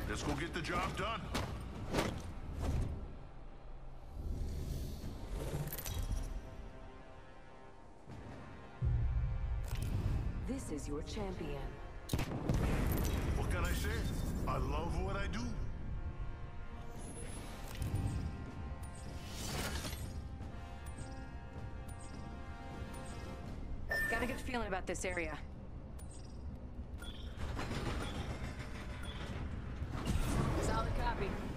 Let's go get the job done. This is your champion. What can I say? I love what I do. Got a good feeling about this area. Solid copy.